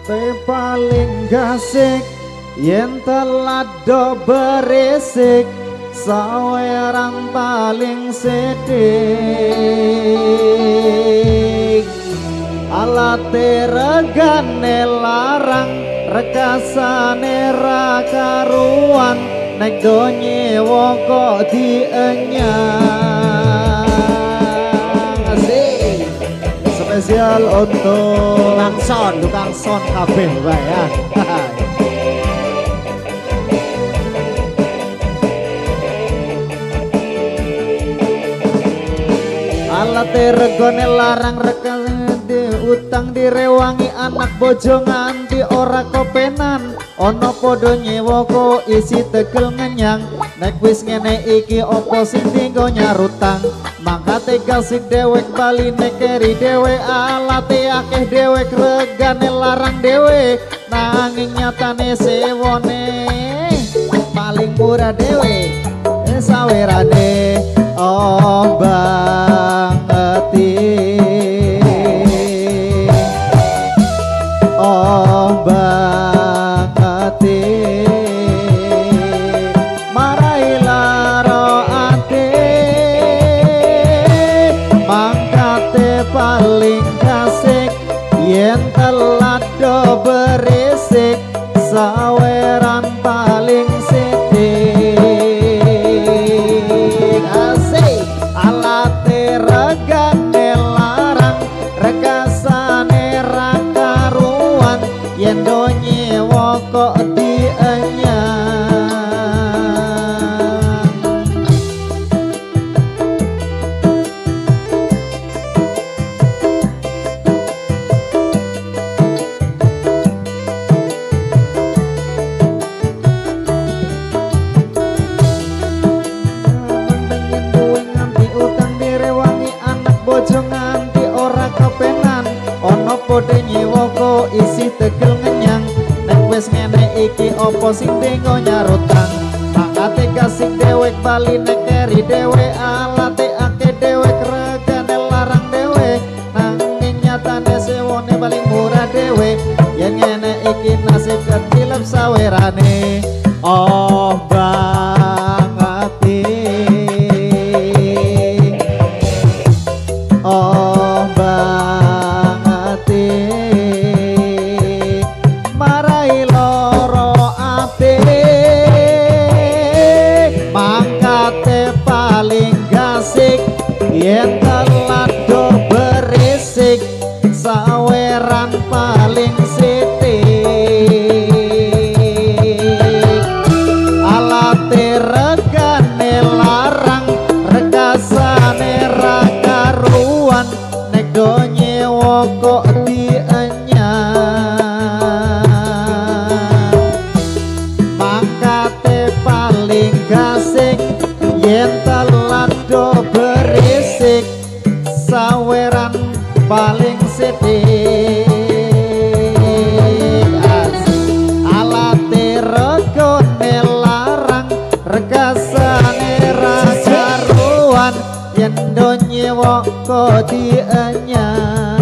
te paling gasik yen telat do berisik saweran paling sedik alate regane larang rekasane ra karuan nek do nyewa kok dienyang asik spesial untuk tukang son kabeh wae ya. Alate regone larang rekane utang direwangi anak bojo nganti ora kopenan ana padha nyewa kok isi tegel ngenyang nek wis ngene iki opo sing tinggo nyarutang mangkate gasik dewek bali nekeri dewe alate akeh dewek regane larang dewe nanging nyatane sewone paling murah dewe sawerane oh bangeti oh bangeti marai laro ate mangkate paling kasik yen telat do berisik saweran paling sedik asik alate regane larang rekasane ra karuan yen do nyewa kok dienyang bojo nganti ora kepenan ana padha nyewa kok isi tegel ngenyang nek wis ngene iki opo sing tinggo nyarutang mangkate gasik dewek bali nekeri dewe alate akeh dewek regane larang dewe nanging nyatane sewone paling murah dewe yen ngene iki nasib ketilep sawerane oh bangati oh bangati marai loro ati mangkate paling gasik yen telat do berisik saweran paling sithik alate regane larang rekasane ra karuan nek do nyewa kok dienyang mangkate paling gasik yen telat do berisik saweran paling sedik alate regone larang rekasane ra karuan yen do nyewa kok dienyang